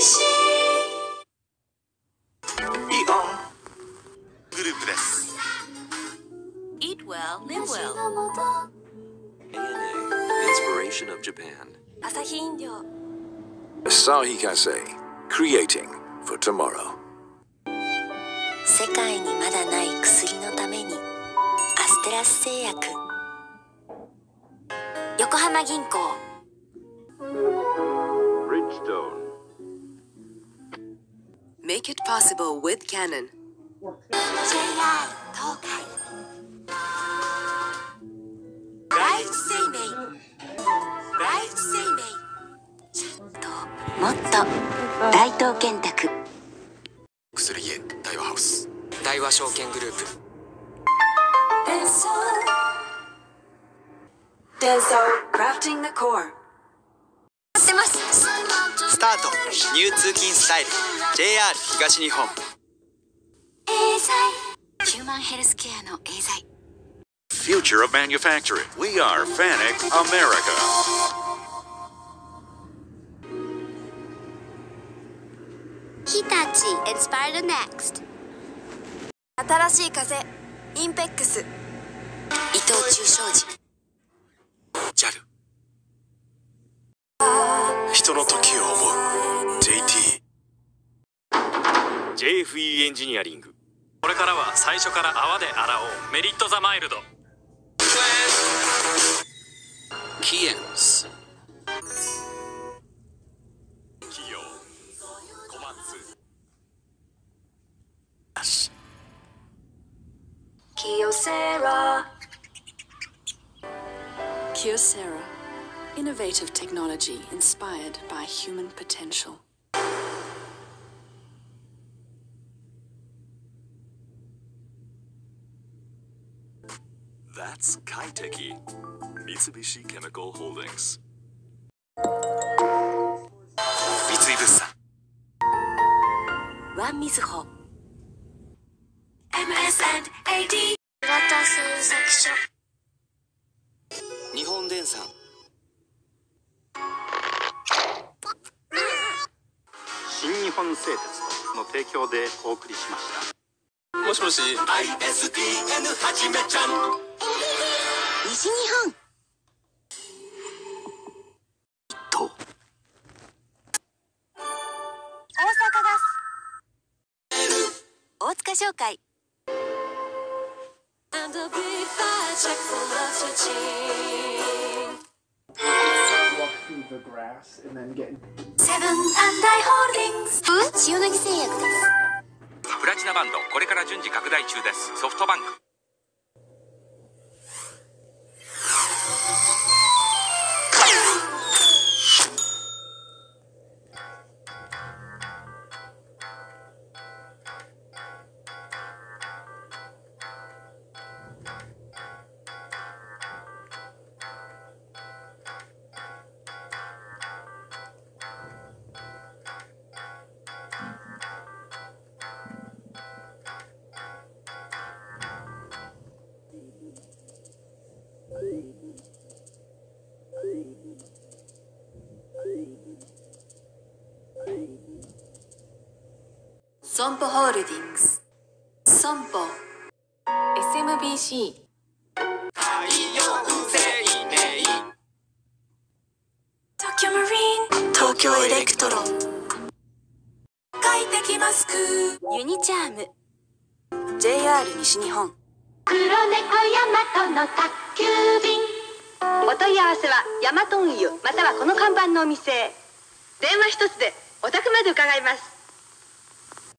しい。 イオングループです。 Eat well, live well. ANA, inspiration of Japan. アサヒ飲料。 Asahi Kasei, creating for tomorrow. 世界にまだない薬のためにアステラス製薬。横浜銀行。 Bridgestone. Make it possible with Canon. JR 東海。ライフ生命。ライフ生命。ちょっともっと大東建託。 薬家大和ハウス。 大和証券グループ。 Denso crafting the core。 知ってます。 スタートニュー通勤スタイル JR 東日本。 エーザイ。ヒューマンヘルスケアのエーザイ。 Future of manufacturing. We are FANUC America. 日立 Inspire the Next。 新しい風インペックス。 伊藤忠商事。 JAL。 人の時を思う JT。 JFE エンジニアリング。これからは最初から泡で洗おう。メリットザマイルド。 キエンス。 企業小松。 Kyocera。Kyocera. Innovative technology inspired by human potential. That's Kaiteki. Mitsubishi Chemical Holdings. 三井物産。 ワンミズホ。 MS&AD。 浦田製作所。 日本電産。 新日本製鉄の提供でお送りしました。 もしもし。 ISDN はじめちゃん。 西日本。 と。 大阪ガス。大塚商会。 And a big fire check for oxygen. Walk through the grass and then get. Seven and I Holdings。 塩野義製薬です。 プラチナバンドこれから順次拡大中です。ソフトバンク。 ソンポホールディングス。ソンポ。 SMBC。 東京マリン。東京エレクトロン。快適マスク。ユニチャーム。 JR 西日本。 黒猫ヤマトの宅急便。 お問い合わせはヤマト運輸またはこの看板のお店へ。電話一つでお宅まで伺います。